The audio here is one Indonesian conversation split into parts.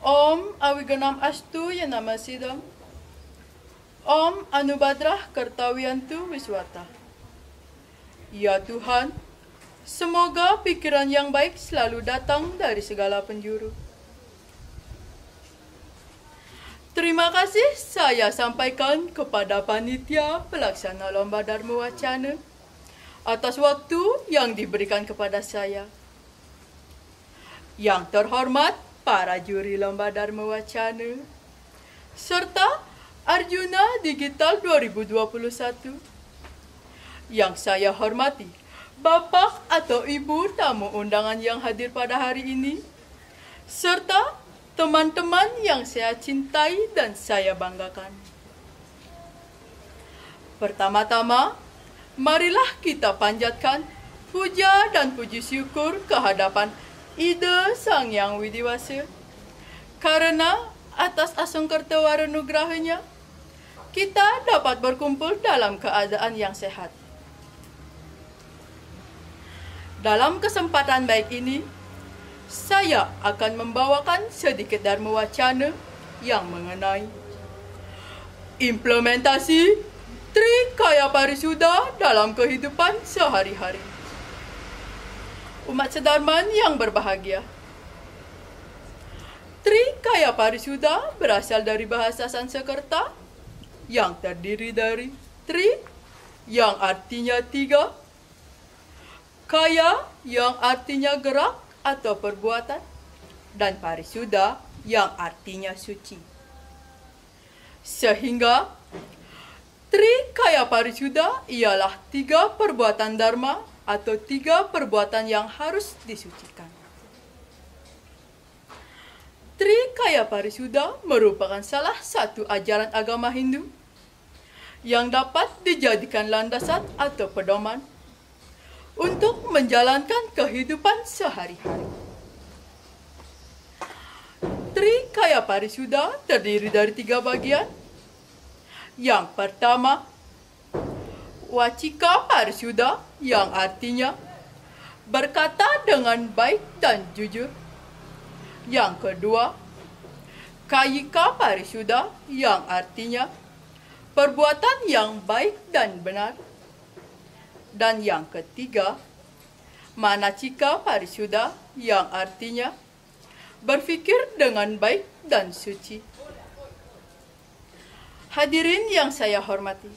Om Awiganam Astu Yanamasidam. Om Anubadrah Kartawiyantu Wiswata. Ya Tuhan, semoga pikiran yang baik selalu datang dari segala penjuru. Terima kasih saya sampaikan kepada panitia pelaksana Lomba Dharma Wacana atas waktu yang diberikan kepada saya. Yang terhormat para juri Lomba Dharma Wacana, serta Arjuna Digital 2021. Yang saya hormati Bapak atau Ibu tamu undangan yang hadir pada hari ini, serta teman-teman yang saya cintai dan saya banggakan. Pertama-tama, marilah kita panjatkan puja dan puji syukur kehadapan Ida Sang Yang Widiwasa, karena atas asungkerta waranugrahanya, kita dapat berkumpul dalam keadaan yang sehat. Dalam kesempatan baik ini, saya akan membawakan sedikit dharma wacana yang mengenai implementasi Trikaya Parisuda dalam kehidupan sehari-hari. Umat sedarman yang berbahagia, Trikaya Parisuda berasal dari bahasa Sanskerta yang terdiri dari Tri yang artinya tiga, Kaya yang artinya gerak atau perbuatan, dan Parisuda yang artinya suci. Sehingga Trikaya Parisuda ialah tiga perbuatan dharma atau tiga perbuatan yang harus disucikan. Trikaya Parisuda merupakan salah satu ajaran agama Hindu yang dapat dijadikan landasan atau pedoman untuk menjalankan kehidupan sehari-hari. Trikaya Parisuda terdiri dari tiga bagian. Yang pertama, Wacika Parisuda yang artinya berkata dengan baik dan jujur. Yang kedua, Kayika Parisuda yang artinya perbuatan yang baik dan benar. Dan yang ketiga, Manacika Parisuda yang artinya berpikir dengan baik dan suci. Hadirin yang saya hormati,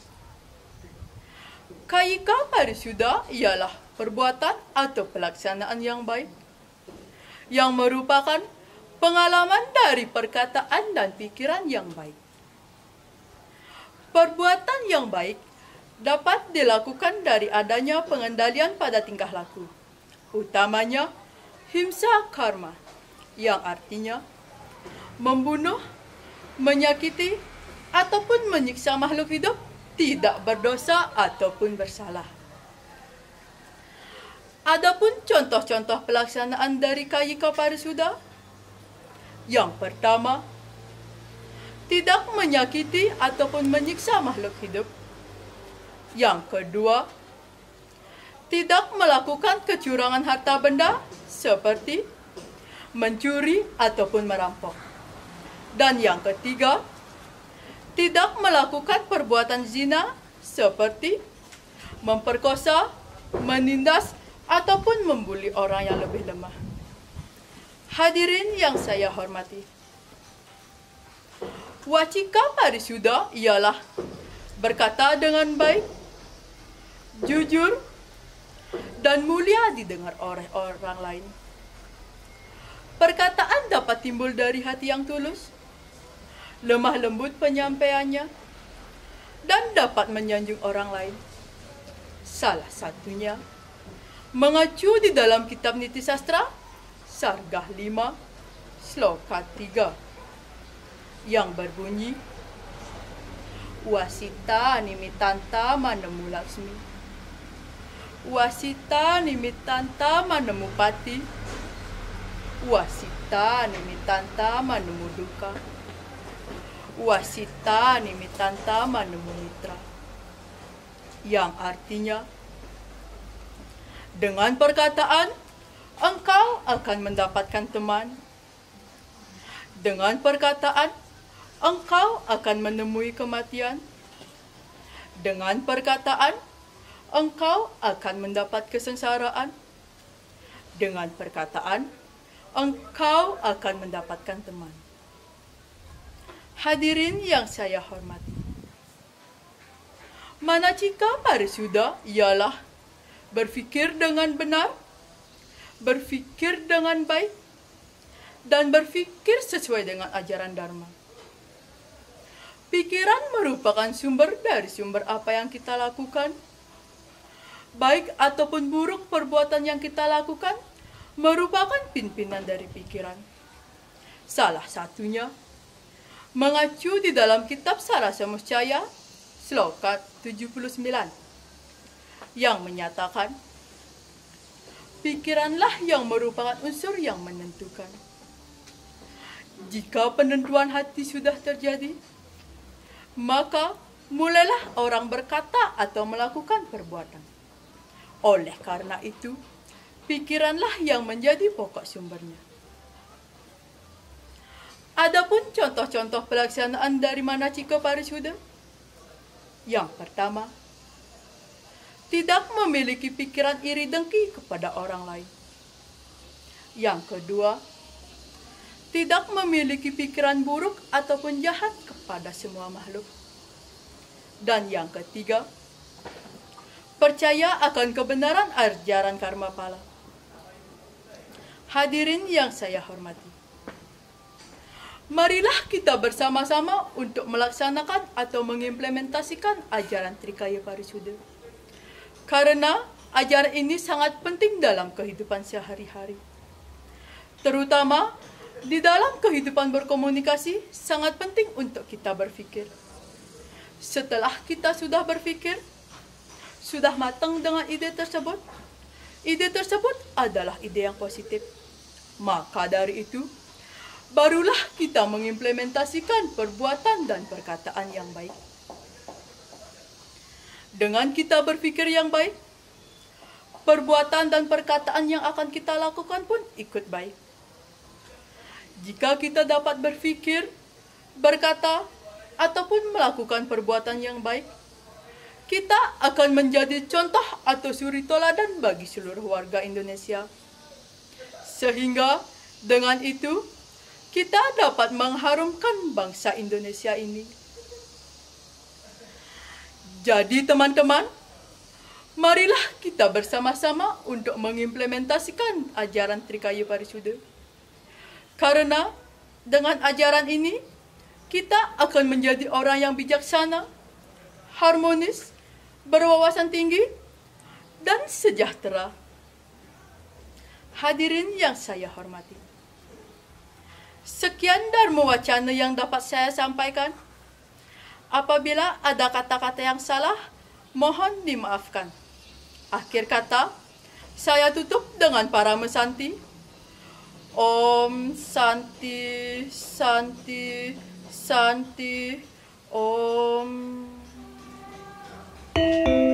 Kayika Parisuda ialah perbuatan atau pelaksanaan yang baik, yang merupakan pengalaman dari perkataan dan pikiran yang baik. Perbuatan yang baik dapat dilakukan dari adanya pengendalian pada tingkah laku, utamanya himsa karma, yang artinya membunuh, menyakiti, ataupun menyiksa makhluk hidup tidak berdosa ataupun bersalah. Adapun contoh-contoh pelaksanaan dari Kayika Parisuda, yang pertama, tidak menyakiti ataupun menyiksa makhluk hidup. Yang kedua, tidak melakukan kecurangan harta benda seperti mencuri ataupun merampok. Dan yang ketiga, tidak melakukan perbuatan zina seperti memperkosa, menindas, ataupun membuli orang yang lebih lemah. Hadirin yang saya hormati, Wacika Parisuda ialah berkata dengan baik, jujur, dan mulia didengar oleh orang lain. Perkataan dapat timbul dari hati yang tulus, lemah lembut penyampaiannya, dan dapat menyanjung orang lain. Salah satunya mengacu di dalam kitab Niti Sastra, Sargah 5, Sloka 3, yang berbunyi, Wasita nimitanta manemu Laksmi, Wasita nimitanta manemu Pati, Wasita nimitanta manemu Duka, Wasita nimitanta manemu Mitra, yang artinya, dengan perkataan engkau akan mendapatkan teman, Dengan perkataan, engkau akan menemui kematian. Dengan perkataan, engkau akan mendapat kesengsaraan. Dengan perkataan, engkau akan mendapatkan teman. Hadirin yang saya hormati, manacika parisuda ialah berfikir dengan benar, berfikir dengan baik, dan berfikir sesuai dengan ajaran Dharma. Pikiran merupakan sumber dari sumber apa yang kita lakukan. Baik ataupun buruk perbuatan yang kita lakukan merupakan pimpinan dari pikiran. Salah satunya mengacu di dalam kitab Sarasa Muscaya, Sloka 79, yang menyatakan, pikiranlah yang merupakan unsur yang menentukan. Jika penentuan hati sudah terjadi, maka mulailah orang berkata atau melakukan perbuatan. Oleh karena itu, pikiranlah yang menjadi pokok sumbernya. Adapun contoh-contoh pelaksanaan dari manacika parisuda. Yang pertama, tidak memiliki pikiran iri dengki kepada orang lain. Yang kedua, tidak memiliki pikiran buruk ataupun jahat kepada semua makhluk. Dan yang ketiga, percaya akan kebenaran ajaran karma pala. Hadirin yang saya hormati, marilah kita bersama-sama untuk melaksanakan atau mengimplementasikan ajaran Trikaya Parisuda. Karena ajaran ini sangat penting dalam kehidupan sehari-hari. Terutama di dalam kehidupan berkomunikasi, sangat penting untuk kita berpikir. Setelah kita sudah berpikir, sudah matang dengan ide tersebut adalah ide yang positif. Maka dari itu, barulah kita mengimplementasikan perbuatan dan perkataan yang baik. Dengan kita berpikir yang baik, perbuatan dan perkataan yang akan kita lakukan pun ikut baik. Jika kita dapat berpikir, berkata, ataupun melakukan perbuatan yang baik, kita akan menjadi contoh atau suri toladan bagi seluruh warga Indonesia. Sehingga dengan itu, kita dapat mengharumkan bangsa Indonesia ini. Jadi teman-teman, marilah kita bersama-sama untuk mengimplementasikan ajaran Trikaya Parisuda. Karena dengan ajaran ini, kita akan menjadi orang yang bijaksana, harmonis, berwawasan tinggi, dan sejahtera. Hadirin yang saya hormati, sekian Dharma Wacana yang dapat saya sampaikan. Apabila ada kata-kata yang salah, mohon dimaafkan. Akhir kata, saya tutup dengan para mesanti. Om Santi Santi Santi Om.